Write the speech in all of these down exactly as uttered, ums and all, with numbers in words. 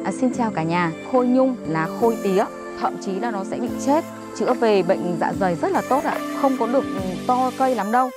À, xin chào cả nhà. Khôi nhung là khôi tía, thậm chí là nó sẽ bị chết. Chữa về bệnh dạ dày rất là tốt ạ. Không có được to cây lắm đâu.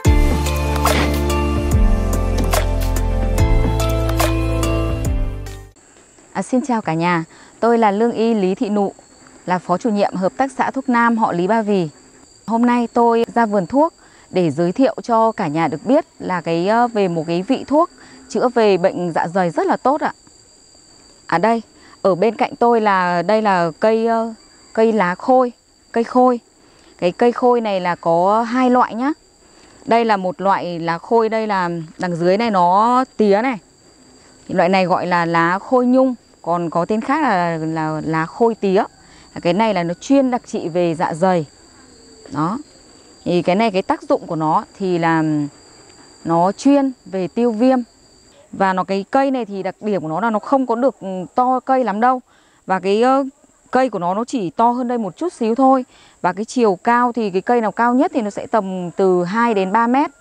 À, xin chào cả nhà. Tôi là lương y Lý Thị Nụ, là phó chủ nhiệm hợp tác xã thuốc nam họ Lý Ba Vì. Hôm nay tôi ra vườn thuốc để giới thiệu cho cả nhà được biết là cái về một cái vị thuốc chữa về bệnh dạ dày rất là tốt ạ. À đây, ở bên cạnh tôi là đây là cây cây lá khôi, cây khôi. Cái cây khôi này là có hai loại nhá. Đây là một loại lá khôi, đây là đằng dưới này nó tía này. Loại này gọi là lá khôi nhung, còn có tên khác là là lá khôi tía. Cái này là nó chuyên đặc trị về dạ dày. Đó. Thì cái này cái tác dụng của nó thì là nó chuyên về tiêu viêm. Và nó cái cây này thì đặc điểm của nó là nó không có được to cây lắm đâu. Và cái uh, cây của nó nó chỉ to hơn đây một chút xíu thôi. Và cái chiều cao thì cái cây nào cao nhất thì nó sẽ tầm từ hai đến ba mét.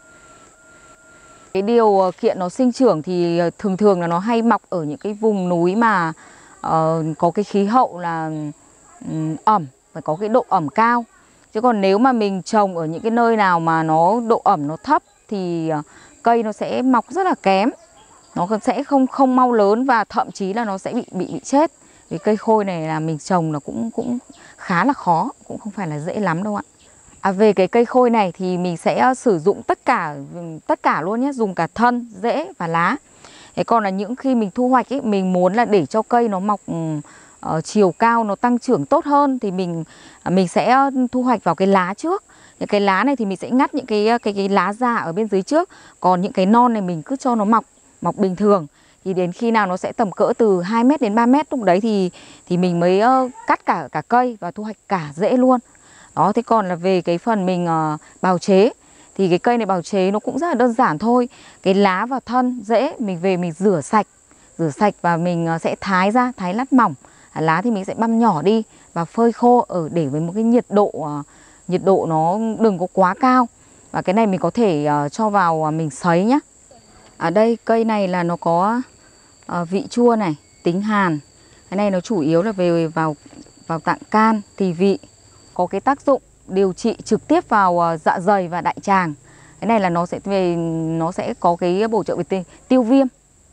Cái điều kiện nó sinh trưởng thì thường thường là nó hay mọc ở những cái vùng núi mà uh, có cái khí hậu là um, ẩm, phải có cái độ ẩm cao. Chứ còn nếu mà mình trồng ở những cái nơi nào mà nó độ ẩm nó thấp thì uh, cây nó sẽ mọc rất là kém. Nó sẽ không không mau lớn và thậm chí là nó sẽ bị bị bị chết. Vì cây khôi này là mình trồng là cũng cũng khá là khó, cũng không phải là dễ lắm đâu ạ. À, về cái cây khôi này thì mình sẽ sử dụng tất cả tất cả luôn nhé, dùng cả thân, rễ và lá. Thế còn là những khi mình thu hoạch ấy, mình muốn là để cho cây nó mọc uh, chiều cao, nó tăng trưởng tốt hơn thì mình mình sẽ thu hoạch vào cái lá trước. Những cái lá này thì mình sẽ ngắt những cái cái cái lá già ở bên dưới trước, còn những cái non này mình cứ cho nó mọc mọc bình thường. Thì đến khi nào nó sẽ tầm cỡ từ hai mét đến ba mét, lúc đấy thì thì mình mới uh, cắt cả cả cây và thu hoạch cả rễ luôn. Đó, thế còn là về cái phần mình uh, bào chế thì cái cây này bào chế nó cũng rất là đơn giản thôi. Cái lá và thân, rễ mình về mình rửa sạch, rửa sạch và mình uh, sẽ thái ra, thái lát mỏng. À, lá thì mình sẽ băm nhỏ đi và phơi khô ở để với một cái nhiệt độ uh, nhiệt độ nó đừng có quá cao. Và cái này mình có thể uh, cho vào uh, mình sấy nhá. Ở đây cây này là nó có uh, vị chua này, tính hàn. Cái này nó chủ yếu là về vào vào tạng can, tỳ vị. Có cái tác dụng điều trị trực tiếp vào uh, dạ dày và đại tràng. Cái này là nó sẽ về nó sẽ có cái bổ trợ về tiêu viêm.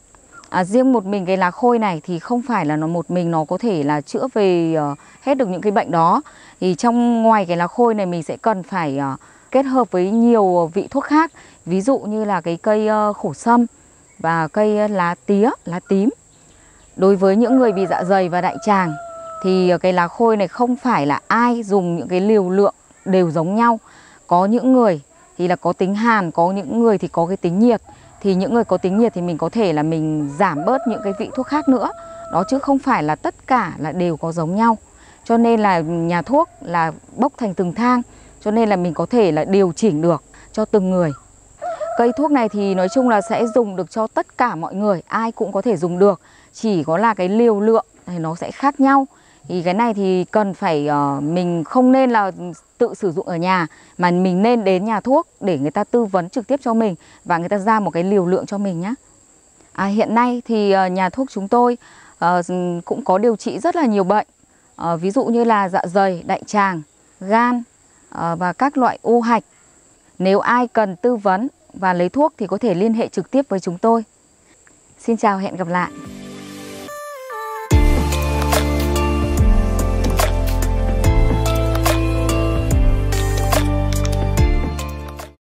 À, riêng một mình cái lá khôi này thì không phải là nó một mình nó có thể là chữa về uh, hết được những cái bệnh đó. Thì trong ngoài cái lá khôi này mình sẽ cần phải uh, kết hợp với nhiều vị thuốc khác. Ví dụ như là cái cây uh, khổ sâm và cây uh, lá tía, lá tím. Đối với những người bị dạ dày và đại tràng thì uh, cái lá khôi này không phải là ai dùng những cái liều lượng đều giống nhau. Có những người thì là có tính hàn, có những người thì có cái tính nhiệt. Thì những người có tính nhiệt thì mình có thể là mình giảm bớt những cái vị thuốc khác nữa. Đó, chứ không phải là tất cả là đều có giống nhau. Cho nên là nhà thuốc là bốc thành từng thang. Cho nên là mình có thể là điều chỉnh được cho từng người. Cây thuốc này thì nói chung là sẽ dùng được cho tất cả mọi người, ai cũng có thể dùng được. Chỉ có là cái liều lượng thì nó sẽ khác nhau. Thì cái này thì cần phải uh, mình không nên là tự sử dụng ở nhà, mà mình nên đến nhà thuốc để người ta tư vấn trực tiếp cho mình và người ta ra một cái liều lượng cho mình nhé. À, hiện nay thì uh, nhà thuốc chúng tôi uh, cũng có điều trị rất là nhiều bệnh. Uh, ví dụ như là dạ dày, đại tràng, gan uh, và các loại u hạch. Nếu ai cần tư vấn và lấy thuốc thì có thể liên hệ trực tiếp với chúng tôi. Xin chào, hẹn gặp lại.